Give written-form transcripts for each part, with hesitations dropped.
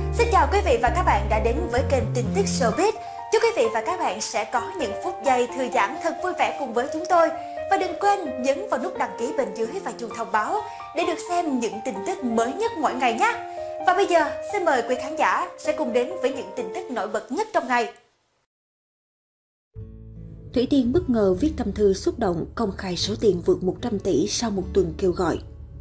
Xin chào quý vị và các bạn đã đến với kênh tin tức Showbiz. Chúc quý vị và các bạn sẽ có những phút giây thư giãn thật vui vẻ cùng với chúng tôi. Và đừng quên nhấn vào nút đăng ký bên dưới và chuông thông báo để được xem những tin tức mới nhất mỗi ngày nhé. Và bây giờ, xin mời quý khán giả sẽ cùng đến với những tin tức nổi bật nhất trong ngày. Thủy Tiên bất ngờ viết tâm thư xúc động công khai số tiền vượt 100 tỷ sau một tuần kêu gọi.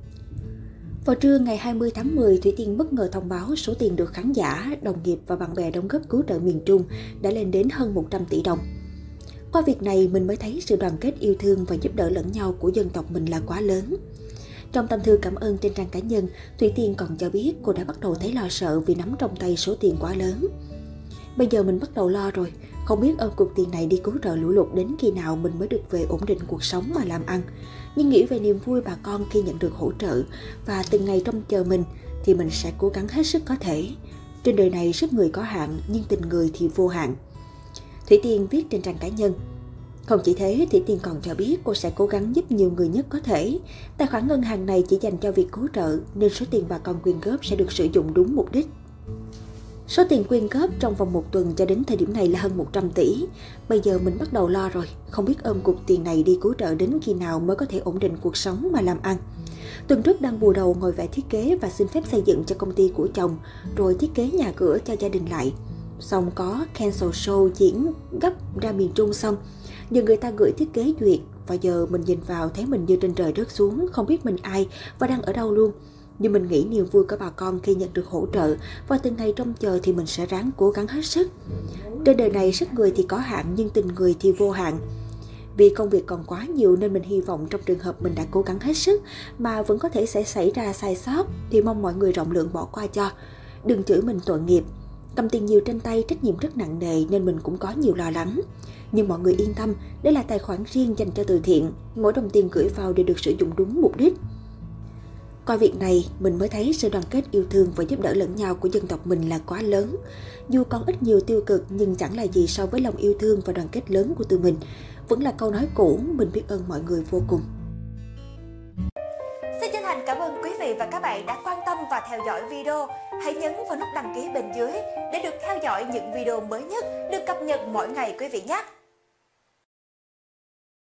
Vào trưa ngày 20 tháng 10, Thủy Tiên bất ngờ thông báo số tiền được khán giả, đồng nghiệp và bạn bè đóng góp cứu trợ miền Trung đã lên đến hơn 100 tỷ đồng. Qua việc này, mình mới thấy sự đoàn kết yêu thương và giúp đỡ lẫn nhau của dân tộc mình là quá lớn. Trong tâm thư cảm ơn trên trang cá nhân, Thủy Tiên còn cho biết cô đã bắt đầu thấy lo sợ vì nắm trong tay số tiền quá lớn. Bây giờ mình bắt đầu lo rồi, không biết ôm cục tiền này đi cứu trợ lũ lụt đến khi nào mình mới được về ổn định cuộc sống mà làm ăn. Nhưng nghĩ về niềm vui bà con khi nhận được hỗ trợ và từng ngày trông chờ mình thì mình sẽ cố gắng hết sức có thể. Trên đời này sức người có hạn nhưng tình người thì vô hạn. Thủy Tiên viết trên trang cá nhân. Không chỉ thế, Thủy Tiên còn cho biết cô sẽ cố gắng giúp nhiều người nhất có thể. Tài khoản ngân hàng này chỉ dành cho việc cứu trợ nên số tiền bà con quyên góp sẽ được sử dụng đúng mục đích. Số tiền quyên góp trong vòng một tuần cho đến thời điểm này là hơn 100 tỷ. Bây giờ mình bắt đầu lo rồi, không biết ôm cục tiền này đi cứu trợ đến khi nào mới có thể ổn định cuộc sống mà làm ăn. Tuần trước đang bù đầu ngồi vẽ thiết kế và xin phép xây dựng cho công ty của chồng, rồi thiết kế nhà cửa cho gia đình lại. Xong có cancel show diễn gấp ra miền Trung xong, nhờ người ta gửi thiết kế duyệt và giờ mình nhìn vào thấy mình như trên trời rớt xuống, không biết mình ai và đang ở đâu luôn. Nhưng mình nghĩ niềm vui của bà con khi nhận được hỗ trợ và từng ngày trông chờ thì mình sẽ ráng cố gắng hết sức. Trên đời này sức người thì có hạn nhưng tình người thì vô hạn. Vì công việc còn quá nhiều nên mình hy vọng trong trường hợp mình đã cố gắng hết sức mà vẫn có thể sẽ xảy ra sai sót thì mong mọi người rộng lượng bỏ qua cho. Đừng chửi mình tội nghiệp. Cầm tiền nhiều trên tay trách nhiệm rất nặng nề nên mình cũng có nhiều lo lắng. Nhưng mọi người yên tâm, đây là tài khoản riêng dành cho từ thiện. Mỗi đồng tiền gửi vào đều được sử dụng đúng mục đích. Qua việc này, mình mới thấy sự đoàn kết yêu thương và giúp đỡ lẫn nhau của dân tộc mình là quá lớn. Dù còn ít nhiều tiêu cực nhưng chẳng là gì so với lòng yêu thương và đoàn kết lớn của tụi mình. Vẫn là câu nói cũ, mình biết ơn mọi người vô cùng. Xin chân thành cảm ơn quý vị và các bạn đã quan tâm và theo dõi video. Hãy nhấn vào nút đăng ký bên dưới để được theo dõi những video mới nhất, được cập nhật mỗi ngày quý vị nhé.